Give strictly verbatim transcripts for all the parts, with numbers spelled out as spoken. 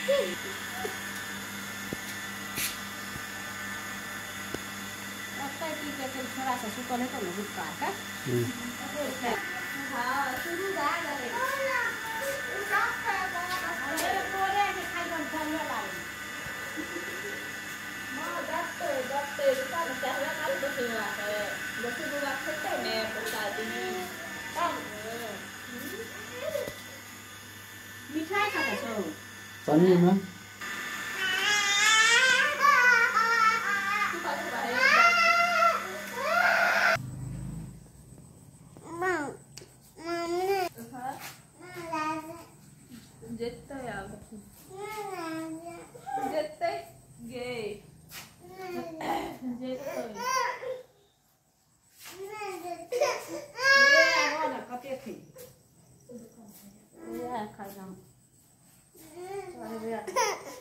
थोड़ा सा सुकने तो नहीं गुस्सा है हां शुरू जा गए अरे तोरे के खाई बन चलने लागे मां दत्ते दत्ते का चाहला काल बसेवा है बसे बुआ खेते में प्रसाद में काम मिठाई खाता छो पानी में जेते यार जेते गे जेते ये आवा ना कते थी ये खा जाम अरे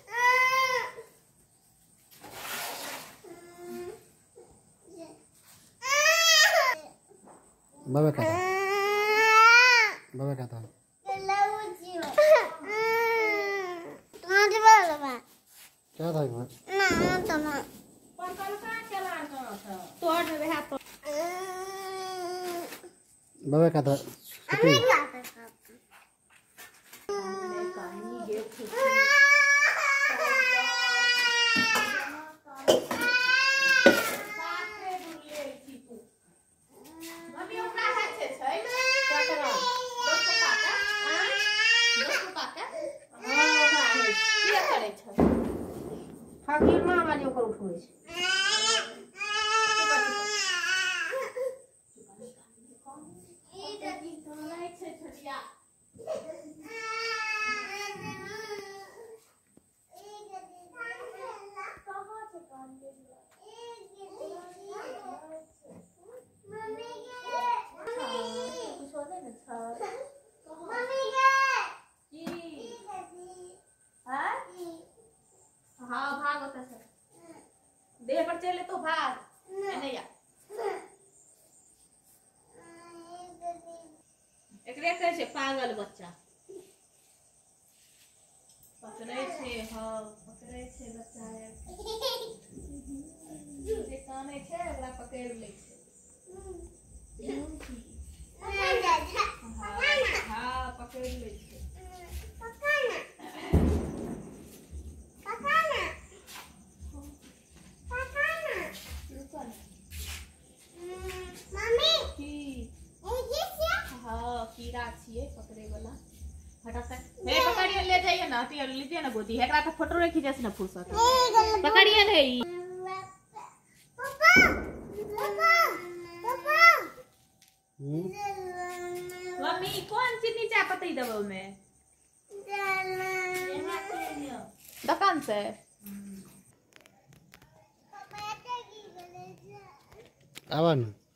बाबा का बाबा का था क्या था इसमें ना तो ना पर कल का चला था तोड़ दे हाथ बाबा का था अरे क्या था कहानी ये फकीर मां वाली ओकर उठोय छै ई जदी तोलै छै छटिया ई जदी कहां से कान दे मम्मी के कुछ हो दे ना मम्मी के की हां हाँ भाग होता सर देह पर चले तो भाग नहीं या एकरे कहे छे पागल बच्चा पकड़े छे हां पकड़े छे बच्चा है जे काने छे ओकरा पकड़ ले छे हां पकड़ ले छे कीड़ा छिए पकड़े वाला फटाफट हे पकड़िए ले जाइए ना ती लीजिए ना गोदी एकरा तो फोटो रे खींचे ना फुर्सत पकड़िए रे पापा पापा पापा मम्मी कौन चीनी चाय पत्ती दबो में दुकान से आवन